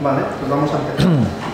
Vale, pues vamos a empezar.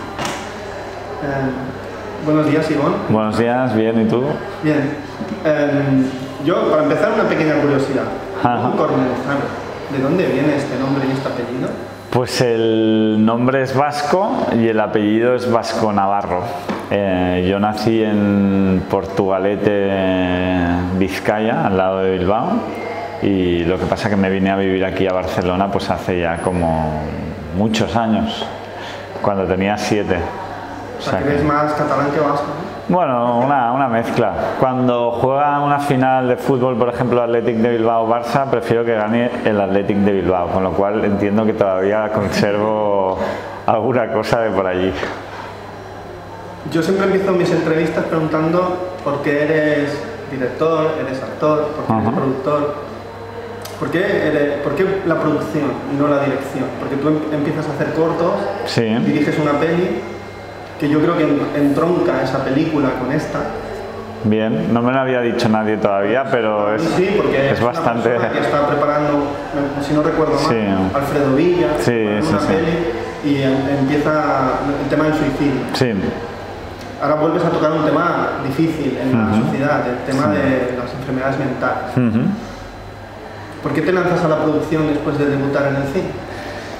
Buenos días, Ivonne. Buenos días, bien, ¿y tú? Bien. Yo, para empezar, una pequeña curiosidad. Un cormenzano. ¿De dónde viene este nombre y este apellido? Pues el nombre es vasco y el apellido es vasco-navarro. Yo nací en Portugalete, Vizcaya, al lado de Bilbao, y lo que pasa es que me vine a vivir aquí a Barcelona pues hace ya como muchos años, cuando tenía 7. O sea, que eres más catalán que vasco, ¿no? Bueno, una mezcla. Cuando juega una final de fútbol, por ejemplo, Athletic de Bilbao-Barça, prefiero que gane el Athletic de Bilbao, con lo cual entiendo que todavía conservo alguna cosa de por allí. Yo siempre empiezo mis entrevistas preguntando por qué eres director, eres actor, por qué eres productor. ¿Por qué la producción y no la dirección? Porque tú empiezas a hacer cortos, sí, diriges una peli, que yo creo que entronca esa película con esta. Bien, no me lo había dicho nadie todavía, pero sí, porque es bastante... una que está preparando, si no recuerdo mal, Alfredo Villa, una peli, y empieza el tema del suicidio. Sí. Ahora vuelves a tocar un tema difícil en la sociedad, el tema de las enfermedades mentales. ¿Por qué te lanzas a la producción después de debutar en el cine?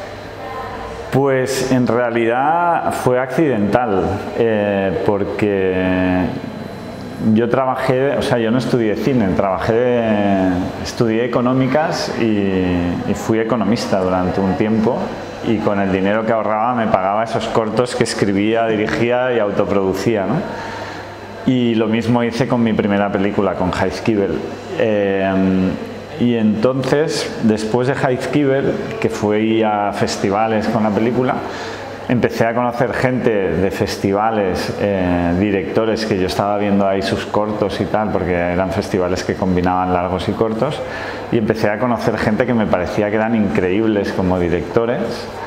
Pues en realidad fue accidental, porque yo trabajé, o sea, yo no estudié cine, estudié económicas y fui economista durante un tiempo, y con el dinero que ahorraba me pagaba esos cortos que escribía, dirigía y autoproducía, ¿no? Y lo mismo hice con mi primera película, con Jaizkibel. Y entonces, después de Jaizkibel, que fui a festivales con la película, empecé a conocer gente de festivales, directores que yo estaba viendo ahí sus cortos y tal, porque eran festivales que combinaban largos y cortos, y empecé a conocer gente que me parecía que eran increíbles como directores,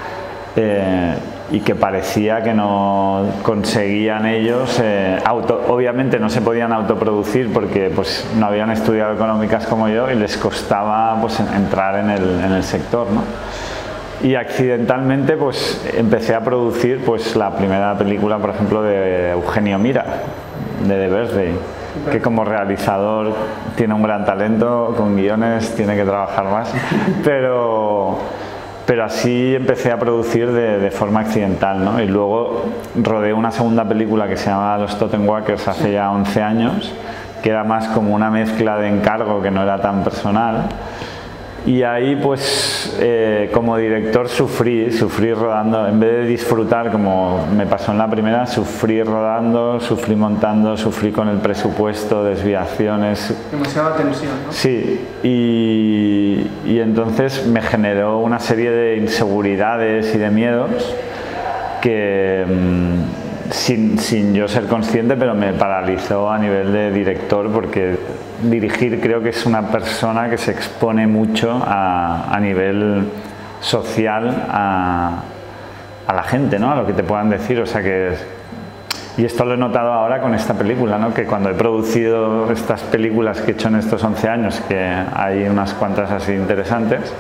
y que parecía que no conseguían ellos, obviamente no se podían autoproducir porque pues no habían estudiado económicas como yo y les costaba pues entrar en el sector, ¿no? Y accidentalmente pues empecé a producir pues la primera película, por ejemplo, de Eugenio Mira, de The Birthday, que como realizador tiene un gran talento, con guiones tiene que trabajar más, pero así empecé a producir de forma accidental, ¿no? Y luego rodé una segunda película que se llama Los Totenwalkers hace ya 11 años, que era más como una mezcla de encargo, que no era tan personal. Y ahí pues como director sufrí rodando, en vez de disfrutar como me pasó en la primera, sufrí rodando, sufrí montando, sufrí con el presupuesto, desviaciones. Demasiada tensión, ¿no? Sí, y entonces me generó una serie de inseguridades y de miedos que sin yo ser consciente, pero me paralizó a nivel de director, porque dirigir creo que es una persona que se expone mucho a nivel social a la gente, ¿no? A lo que te puedan decir, o sea que... Y esto lo he notado ahora con esta película, ¿no? Que cuando he producido estas películas que he hecho en estos 11 años, que hay unas cuantas así interesantes,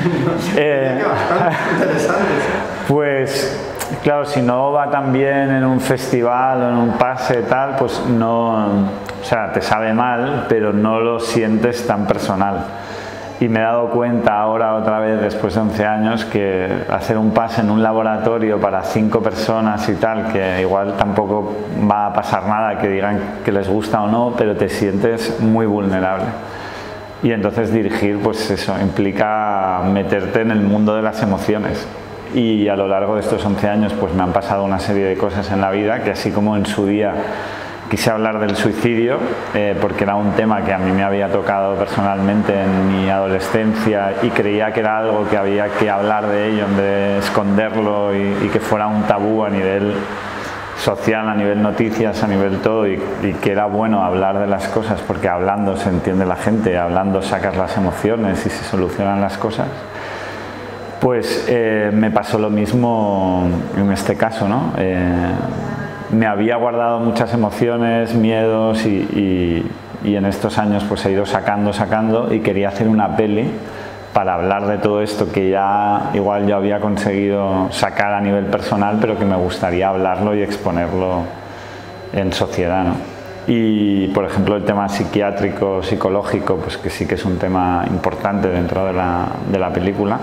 pues claro, si no va tan bien en un festival o en un pase tal, pues no, o sea, te sabe mal, pero no lo sientes tan personal. Y me he dado cuenta ahora otra vez, después de 11 años, que hacer un pase en un laboratorio para 5 personas y tal, que igual tampoco va a pasar nada, que digan que les gusta o no, pero te sientes muy vulnerable. Y entonces dirigir, pues eso, implica meterte en el mundo de las emociones. Y a lo largo de estos 11 años pues me han pasado una serie de cosas en la vida que, así como en su día quise hablar del suicidio, porque era un tema que a mí me había tocado personalmente en mi adolescencia y creía que era algo que había que hablar de ello en vez de esconderlo y que fuera un tabú a nivel social, a nivel noticias, a nivel todo, y que era bueno hablar de las cosas porque hablando se entiende la gente, hablando sacas las emociones y se solucionan las cosas. Pues me pasó lo mismo en este caso, ¿no? Me había guardado muchas emociones, miedos y en estos años pues he ido sacando y quería hacer una peli para hablar de todo esto que ya igual yo había conseguido sacar a nivel personal, pero que me gustaría hablarlo y exponerlo en sociedad, ¿no? Y por ejemplo el tema psiquiátrico, psicológico, pues que sí que es un tema importante dentro de la película.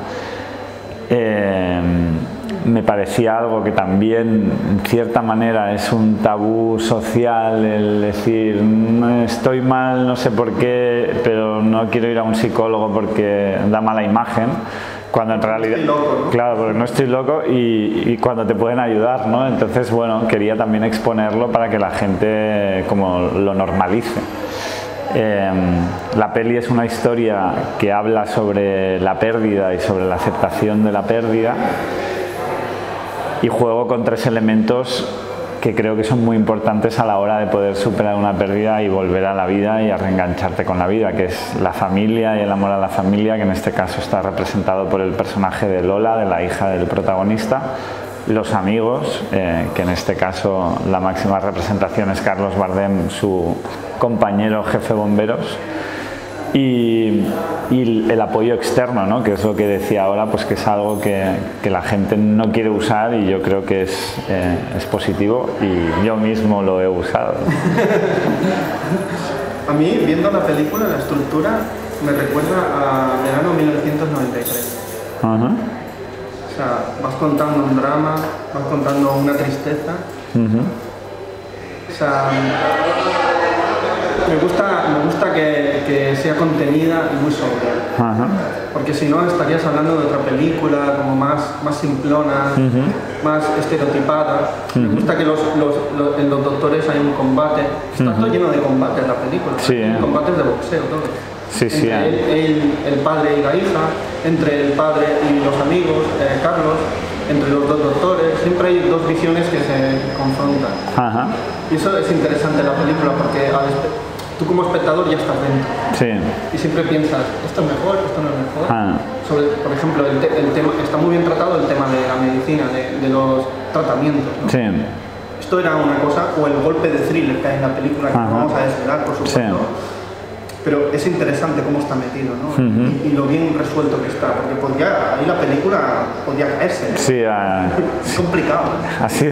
Me parecía algo que también en cierta manera es un tabú social, el decir estoy mal, no sé por qué, pero no quiero ir a un psicólogo porque da mala imagen, cuando en realidad, estoy loco, ¿no? claro, porque no estoy loco y cuando te pueden ayudar, ¿no? Entonces, bueno, quería también exponerlo para que la gente como lo normalice. La peli es una historia que habla sobre la pérdida y sobre la aceptación de la pérdida, y juego con 3 elementos que creo que son muy importantes a la hora de poder superar una pérdida y volver a la vida y a reengancharte con la vida, que es la familia y el amor a la familia, que en este caso está representado por el personaje de Lola, de la hija del protagonista, los amigos, que en este caso la máxima representación es Carlos Bardem, su compañero jefe bomberos, y el apoyo externo, ¿no? Que es lo que decía ahora, pues que es algo que la gente no quiere usar, y yo creo que es positivo, y yo mismo lo he usado. A mí, viendo la película, la estructura me recuerda a verano 1993. O sea, vas contando un drama, vas contando una tristeza. O sea, me gusta que sea contenida y muy sobria. Porque si no estarías hablando de otra película como más simplona, más estereotipada. Me gusta que en los doctores hay un combate. Está todo lleno de combates la película. Sí, combates de boxeo, todo. Sí, sí, entre el padre y la hija, entre el padre y los amigos, Carlos, entre los 2 doctores, siempre hay 2 visiones que se confrontan. Y eso es interesante en la película, porque tú como espectador ya estás dentro. Sí. Y siempre piensas, esto es mejor, esto no es mejor. Por ejemplo, el tema, está muy bien tratado el tema de la medicina, de los tratamientos, ¿no? Sí. Esto era una cosa, o el golpe de thriller que hay en la película, que no vamos a desvelar, por supuesto. Sí. Pero es interesante cómo está metido, ¿no? Y lo bien resuelto que está, porque ahí la película podía caerse, ¿no? Sí, es complicado. Sí.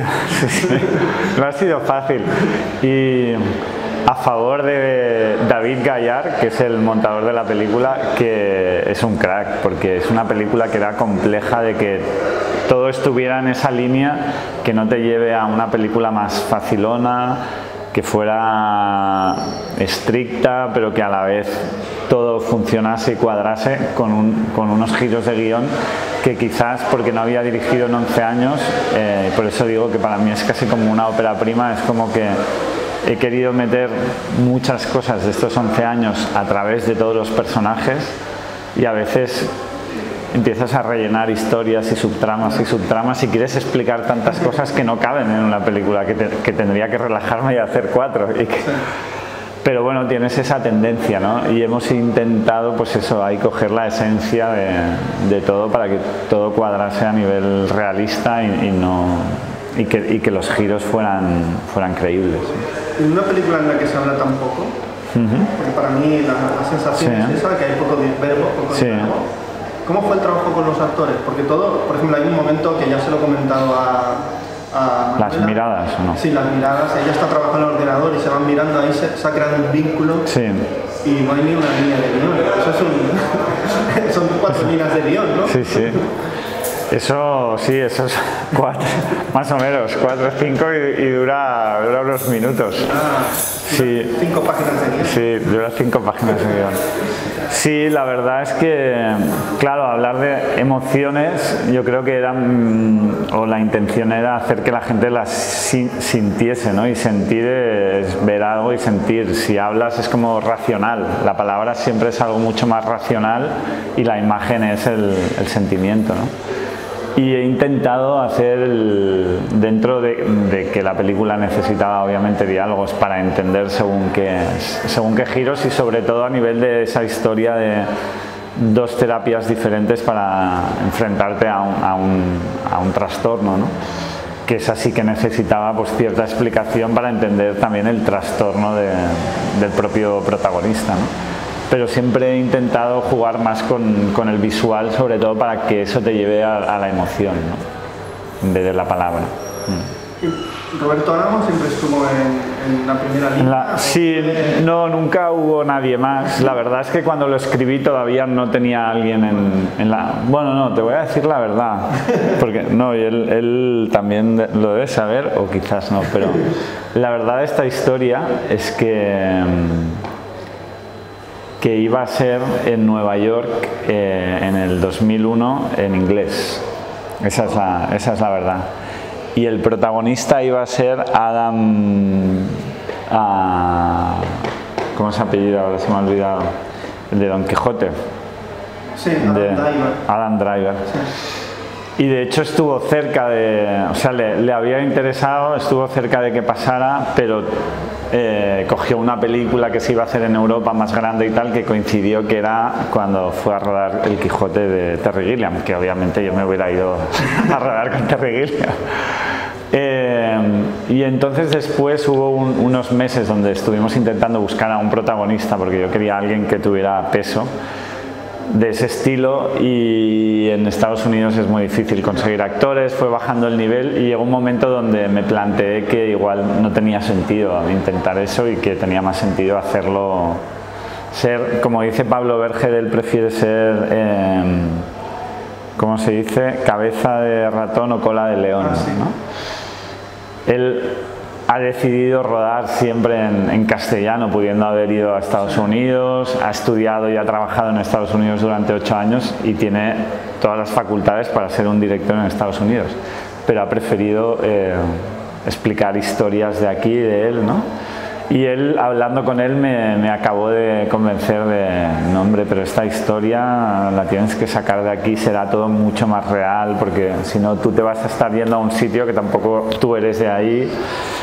No ha sido fácil. Y a favor de David Gayar, que es el montador de la película, que es un crack, porque es una película que era compleja, de que todo estuviera en esa línea, que no te lleve a una película más facilona, que fuera estricta, pero que a la vez todo funcionase y cuadrase, con unos giros de guión que quizás, porque no había dirigido en 11 años, por eso digo que para mí es casi como una ópera prima, es como que he querido meter muchas cosas de estos 11 años a través de todos los personajes, y a veces empiezas a rellenar historias y subtramas y quieres explicar tantas cosas que no caben en una película, que tendría que relajarme y hacer 4. Pero bueno, tienes esa tendencia, ¿no? Y hemos intentado, pues eso, ahí coger la esencia de todo, para que todo cuadrase a nivel realista y que los giros fueran creíbles. En una película en la que se habla tan poco, porque para mí la sensación es esa, que hay poco verbo, poco diálogo. ¿Cómo fue el trabajo con los actores? Porque todo, por ejemplo, hay un momento que ya se lo he comentado a ¿Las miradas o no? Sí, las miradas. Ella está trabajando en el ordenador y se van mirando, ahí se ha creado un vínculo. Sí. Y no hay ni una línea de guión. Eso son 4 líneas de guión, ¿no? Sí, sí. Eso es 4, más o menos, 4 o 5, y dura unos minutos. Sí. 5 páginas de guión. Sí, dura 5 páginas de guión. Sí, la verdad es que, claro, hablar de emociones, yo creo que la intención era hacer que la gente las sintiese, ¿no? Y sentir es ver algo y sentir. Si hablas es como racional, la palabra siempre es algo mucho más racional, y la imagen es el sentimiento, ¿no? Y he intentado hacer, dentro de que la película necesitaba obviamente diálogos para entender según qué giros, y sobre todo a nivel de esa historia de 2 terapias diferentes para enfrentarte a un trastorno, ¿no? Que es así, que necesitaba pues cierta explicación para entender también el trastorno del propio protagonista, ¿no? pero siempre he intentado jugar más con el visual, sobre todo para que eso te lleve a la emoción, ¿no? En vez de la palabra. ¿Roberto Álamo siempre estuvo en la primera línea? Sí, no, nunca hubo nadie más. La verdad es que cuando lo escribí todavía no tenía alguien en la... Bueno, no, te voy a decir la verdad, porque no, y él también lo debe saber, o quizás no, pero la verdad de esta historia es que iba a ser en Nueva York en el 2001 en inglés. Esa es la verdad. Y el protagonista iba a ser Adam... ¿cómo se apellida? Ahora se me ha olvidado. El de Don Quijote. Sí, Adam Driver. Sí. Y de hecho estuvo cerca de... O sea, le había interesado, estuvo cerca de que pasara, pero cogió una película que se iba a hacer en Europa más grande y tal, que coincidió que era cuando fue a rodar El Quijote de Terry Gilliam, que obviamente yo me hubiera ido a rodar con Terry Gilliam. Y entonces después hubo unos meses donde estuvimos intentando buscar a un protagonista, porque yo quería a alguien que tuviera peso de ese estilo, y en Estados Unidos es muy difícil conseguir actores. Fue bajando el nivel y llegó un momento donde me planteé que igual no tenía sentido intentar eso y que tenía más sentido hacerlo, como dice Pablo Berger, él prefiere ser ¿cómo se dice? Cabeza de ratón o cola de león, ¿no? Él ha decidido rodar siempre en castellano, pudiendo haber ido a Estados Unidos, ha estudiado y ha trabajado en Estados Unidos durante 8 años y tiene todas las facultades para ser un director en Estados Unidos, pero ha preferido explicar historias de aquí, de él, ¿no? Y él, hablando con él, me acabó de convencer de, no hombre, pero esta historia la tienes que sacar de aquí, será todo mucho más real, porque si no tú te vas a estar yendo a un sitio que tampoco tú eres de ahí.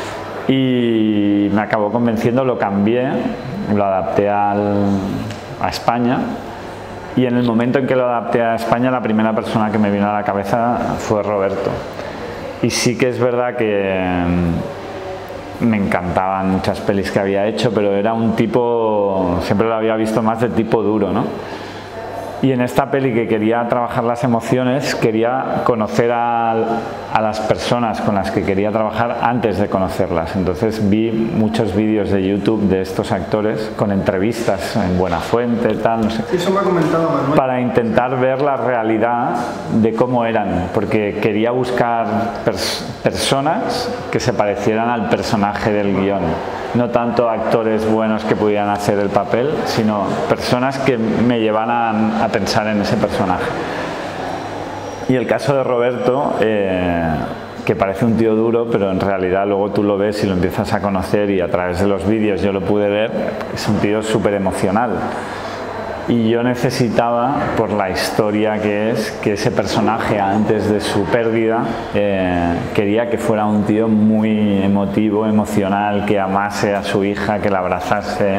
Y me acabó convenciendo, lo cambié, lo adapté a España, y en el momento en que lo adapté a España la primera persona que me vino a la cabeza fue Roberto. Y sí que es verdad que me encantaban muchas pelis que había hecho, pero era un tipo, siempre lo había visto más de tipo duro, ¿no? Y en esta peli, que quería trabajar las emociones, quería conocer a las personas con las que quería trabajar antes de conocerlas. Entonces vi muchos vídeos de YouTube de estos actores con entrevistas en Buenafuente, tal, no sé. Eso me ha comentado Manuel. Para intentar ver la realidad de cómo eran, porque quería buscar personas que se parecieran al personaje del guión. No tanto actores buenos que pudieran hacer el papel, sino personas que me llevaran a pensar en ese personaje. Y el caso de Roberto, que parece un tío duro, pero en realidad luego tú lo ves y lo empiezas a conocer, y a través de los vídeos yo lo pude ver, es un tío súper emocional. Y yo necesitaba, por la historia que es, que ese personaje antes de su pérdida quería que fuera un tío muy emotivo, emocional, que amase a su hija, que la abrazase.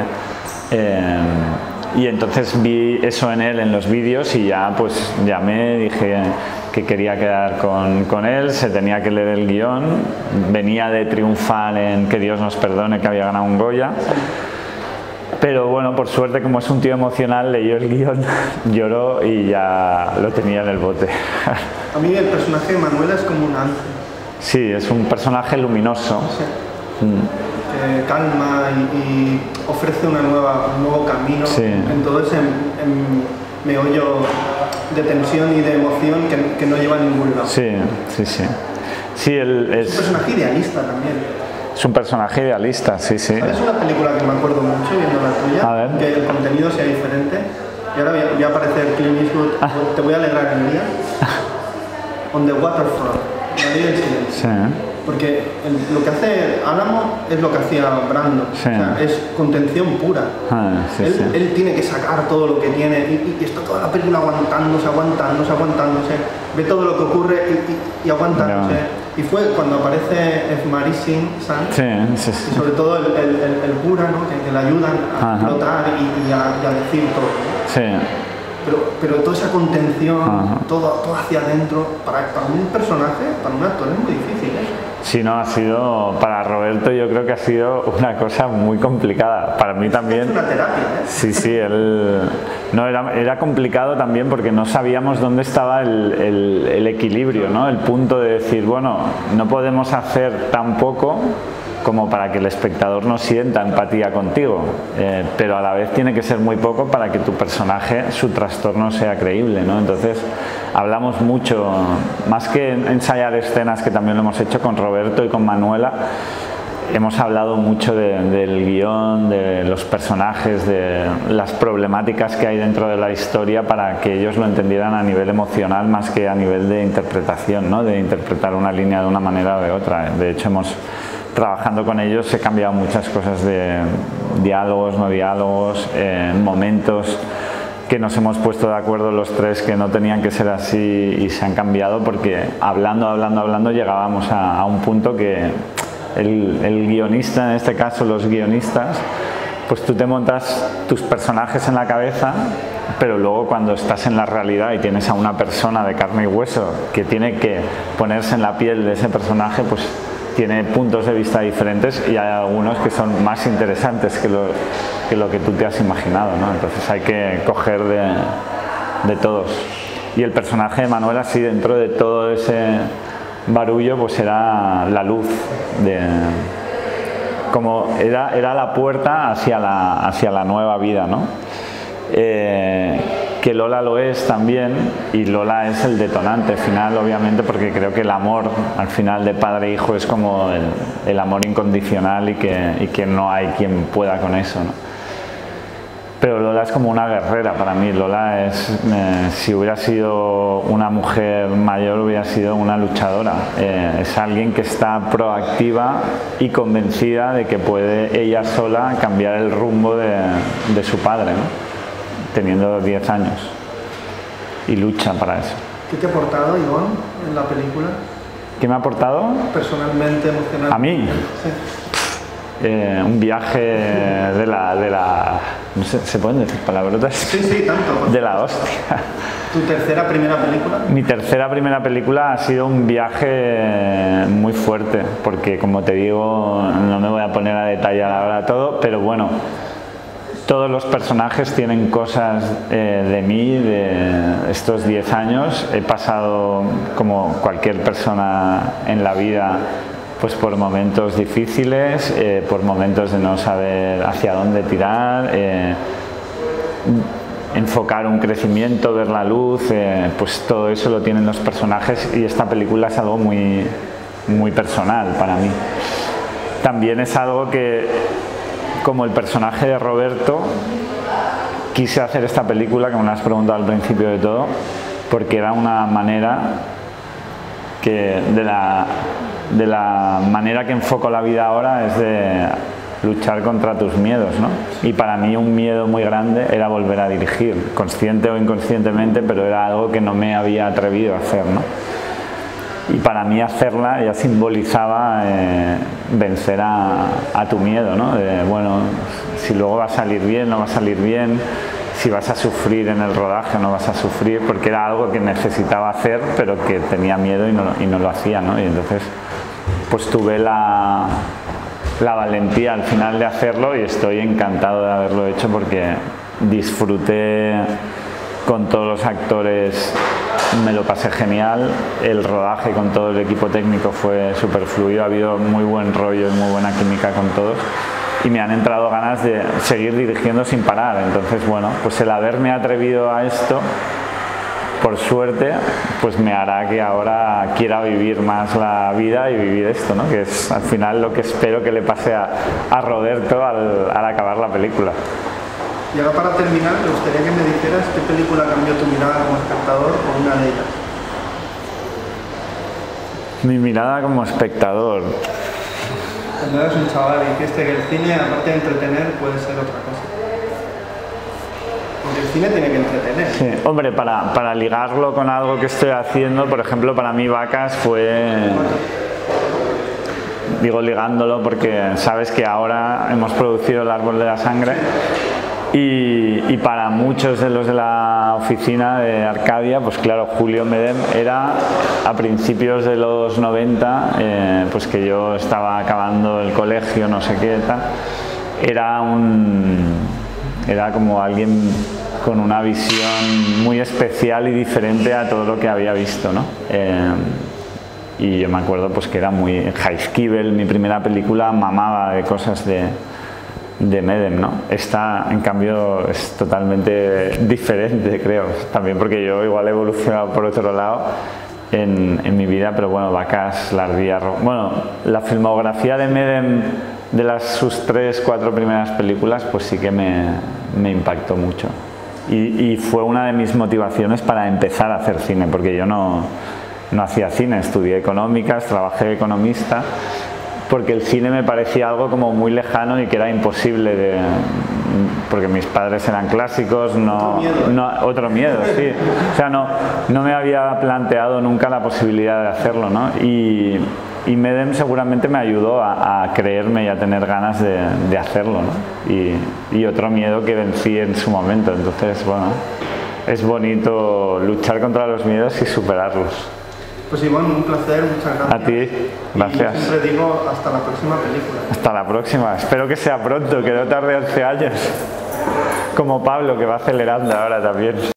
Y entonces vi eso en él en los vídeos, y ya pues llamé, dije que quería quedar con él, se tenía que leer el guión, venía de triunfar en Que Dios nos perdone, que había ganado un Goya. Pero bueno, por suerte, como es un tío emocional, leyó el guión, lloró y ya lo tenía en el bote. A mí el personaje de Manuel es como un ángel. Sí, es un personaje luminoso. Sí. Que calma y ofrece un nuevo camino, sí, en todo ese meollo de tensión y de emoción que no lleva a ningún lado. Sí, sí, sí. Sí, es un personaje idealista también. Es un personaje idealista, sí, sí. ¿Sabes una película que me acuerdo mucho viendo la tuya? A ver. Que el contenido sea diferente. Y ahora voy a aparecer Clint Eastwood. Te voy a alegrar el día. On the Waterfront. La ley del silencio. Sí. Porque lo que hace Álamo es lo que hacía Brando. Sí. O sea, es contención pura. Sí, él tiene que sacar todo lo que tiene y está toda la película aguantándose. Ve todo lo que ocurre y aguantándose. No. Y fue cuando aparece Efmari Singh San, y sobre todo el cura, ¿no? que le ayudan a flotar y a decir todo. Sí. pero toda esa contención, todo hacia adentro, para un personaje, para un actor es muy difícil, ¿eh? Sí, no, ha sido, para Roberto yo creo que ha sido una cosa muy complicada. Para mí también. Es una terapia, ¿eh? Sí, sí, no, era complicado también porque no sabíamos dónde estaba el equilibrio, ¿no? El punto de decir, bueno, no podemos hacer tan poco como para que el espectador no sienta empatía contigo, pero a la vez tiene que ser muy poco para que tu personaje, su trastorno sea creíble, ¿no? Entonces hablamos mucho, más que ensayar escenas, que también lo hemos hecho con Roberto y con Manuela, hemos hablado mucho del guión, de los personajes, de las problemáticas que hay dentro de la historia para que ellos lo entendieran a nivel emocional más que a nivel de interpretación, ¿no? De interpretar una línea de una manera o de otra. De hecho, trabajando con ellos he cambiado muchas cosas de diálogos, no diálogos, momentos que nos hemos puesto de acuerdo los tres que no tenían que ser así y se han cambiado porque hablando llegábamos a un punto que el guionista, en este caso los guionistas, pues tú te montas tus personajes en la cabeza, pero luego cuando estás en la realidad y tienes a una persona de carne y hueso que tiene que ponerse en la piel de ese personaje, pues tiene puntos de vista diferentes y hay algunos que son más interesantes que lo que tú te has imaginado, ¿no? Entonces hay que coger de todos. Y el personaje de Manuel, así dentro de todo ese barullo, pues era la luz, como era la puerta hacia la nueva vida, ¿no? Que Lola lo es también, y Lola es el detonante final, obviamente, porque creo que el amor al final de padre e hijo es como el amor incondicional y que no hay quien pueda con eso, ¿no? Pero Lola es como una guerrera para mí. Lola es, si hubiera sido una mujer mayor, hubiera sido una luchadora. Es alguien que está proactiva y convencida de que puede ella sola cambiar el rumbo de su padre, ¿no? Teniendo 10 años, y lucha para eso. ¿Qué te ha aportado, Iván, en la película? ¿Qué me ha aportado? Personalmente, emocionalmente. ¿A mí? Sí. Un viaje de la no sé, ¿se pueden decir palabrotas? Sí, tanto. De la hostia. ¿Tu primera película? Mi primera película ha sido un viaje muy fuerte, porque como te digo, no me voy a poner a detallar ahora todo, pero bueno, todos los personajes tienen cosas de mí, de estos 10 años. He pasado, como cualquier persona en la vida, pues por momentos difíciles, por momentos de no saber hacia dónde tirar, enfocar un crecimiento, ver la luz, pues todo eso lo tienen los personajes, y esta película es algo muy, muy personal para mí. También es algo que, como el personaje de Roberto, quise hacer esta película, que me lo has preguntado al principio de todo, porque era una manera que de la manera que enfoco la vida ahora es de luchar contra tus miedos, ¿no? Y para mí un miedo muy grande era volver a dirigir, consciente o inconscientemente, pero era algo que no me había atrevido a hacer, ¿no? Y para mí hacerla ya simbolizaba vencer a tu miedo, ¿no? De, bueno, si luego va a salir bien, no va a salir bien, si vas a sufrir en el rodaje o no vas a sufrir, porque era algo que necesitaba hacer, pero que tenía miedo y no lo hacía, ¿no? Y entonces pues tuve la valentía al final de hacerlo, y estoy encantado de haberlo hecho porque disfruté con todos los actores, me lo pasé genial. El rodaje con todo el equipo técnico fue súper fluido, ha habido muy buen rollo y muy buena química con todos, y me han entrado ganas de seguir dirigiendo sin parar. Entonces, bueno, pues el haberme atrevido a esto, por suerte, pues me hará que ahora quiera vivir más la vida y vivir esto, ¿no? Que es al final lo que espero que le pase a Roberto al acabar la película. Y ahora, para terminar, me gustaría que me dijeras qué película cambió tu mirada como espectador, o una de ellas. Mi mirada como espectador. Cuando eres un chaval y dijiste que el cine, aparte de entretener, puede ser otra cosa. Porque el cine tiene que entretener. Sí, hombre, para ligarlo con algo que estoy haciendo, por ejemplo, para mí Vacas fue... Digo ligándolo porque sabes que ahora hemos producido El árbol de la sangre, Y para muchos de los de la oficina de Arcadia, pues claro, Julio Medem era a principios de los 90, pues que yo estaba acabando el colegio, no sé qué tal, era como alguien con una visión muy especial y diferente a todo lo que había visto, ¿no? Y yo me acuerdo pues que era muy Heiskibel, mi primera película, mamaba de cosas de Medem, ¿no? Esta, en cambio, es totalmente diferente, creo, también porque yo igual he evolucionado por otro lado en mi vida, pero bueno, Vacas, La Ardilla Roja, bueno, la filmografía de Medem de sus 3-4 primeras películas, pues sí que me impactó mucho. Y fue una de mis motivaciones para empezar a hacer cine, porque yo no hacía cine, estudié económicas, trabajé de economista, porque el cine me parecía algo como muy lejano y que era imposible porque mis padres eran clásicos, otro miedo, sí. O sea, no me había planteado nunca la posibilidad de hacerlo, ¿no? Y Medem seguramente me ayudó a creerme y a tener ganas de hacerlo, ¿no? Y otro miedo que vencí en su momento. Entonces, bueno, es bonito luchar contra los miedos y superarlos. Pues Iván, un placer, muchas gracias. A ti, gracias. Y yo siempre digo hasta la próxima película. Hasta la próxima, espero que sea pronto, que no tarde 11 años. Como Pablo, que va acelerando ahora también.